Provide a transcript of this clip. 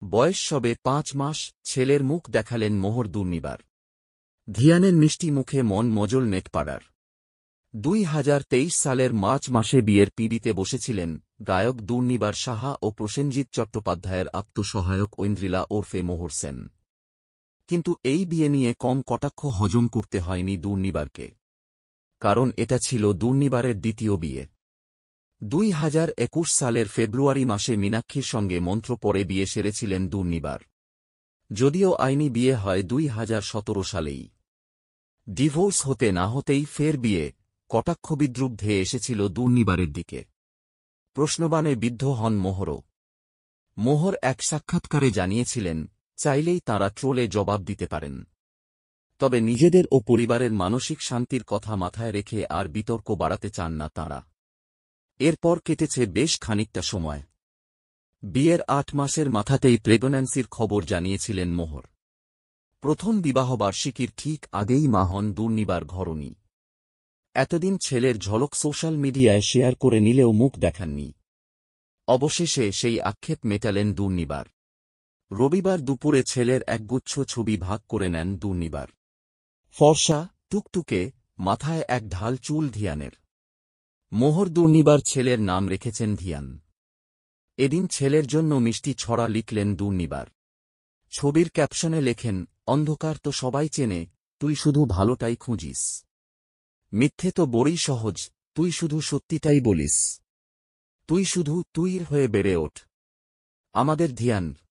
বয়স সবে 5 মাস, ছেলের মুখ দেখালেন মোহর দুর্নিবার। ধিয়ানের মিষ্টি মুখে মন মজল নেটপাড়ার। 2023 সালের মার্চ মাসে বিয়ের পিঁড়িতে বসেছিলেন গায়ক দুর্নিবার সাহা ও প্রসেনজিৎ চট্টোপাধ্যায়ের আত্মসহায়ক ঐন্দ্রিলা ওরফে মোহর সেন। কিন্তু এই বিয়ে নিয়ে কম কটাক্ষ হজম করতে হয়নি দুর্নিবারকে। কারণ এটা ছিল দুর্নিবারের দ্বিতীয় বিয়ে। 2021 সালের ফেব্রুয়ারি মাসে মীনাক্ষীর সঙ্গে মন্ত্র পড়ে বিয়ে সেরেছিলেন দুর্নিবার। যদিও আইনি বিয়ে হয় 2017 সালেই। ডিভোর্স হতে না হতেই ফের বিয়ে, কটাক্ষবিদ্রুপ ধেয়ে এসেছিল দুর্নিবারের দিকে। প্রশ্নবাণে বিদ্ধ হন মোহরও। মোহর এক সাক্ষাৎকারে জানিয়েছিলেন, চাইলেই তাঁরা ট্রোলে জবাব দিতে পারেন। তবে নিজেদের ও পরিবারের মানসিক শান্তির কথা মাথায় রেখে আর বিতর্ক বাড়াতে চান না তাঁরা। এরপর কেটেছে বেশ খানিকটা সময়। বিয়ের 8 মাসের মাথাতেই প্রেগন্যান্সির খবর জানিয়েছিলেন মোহর। প্রথম বিবাহবার্ষিকীর ঠিক আগেই মা হন দুর্নিবার ঘরণী। এতদিন ছেলের ঝলক সোশ্যাল মিডিয়ায় শেয়ার করে নিলেও মুখ দেখাননি। অবশেষে সেই আক্ষেপ মেটালেন দুর্নিবার। রবিবার দুপুরে ছেলের একগুচ্ছ ছবি ভাগ করে নেন দুর্নিবার। ফর্সা, টুকটুকে, মাথায় এক ঢাল চুল ধিয়ানের। মোহর দুর্নিবার ছেলের নাম রেখেছেন ধিয়ান। এদিন ছেলের জন্য মিষ্টি ছড়া লিখলেন দুর্নিবার। ছবির ক্যাপশনে লেখেন, অন্ধকার তো সবাই চেনে, তুই শুধু ভালোটাই খুঁজিস। মিথ্যে তো বড়ই সহজ, তুই শুধু সত্যিটাই বলিস। তুই শুধু তুইর হয়ে বেড়ে ওঠ। আমাদের ধিয়ান।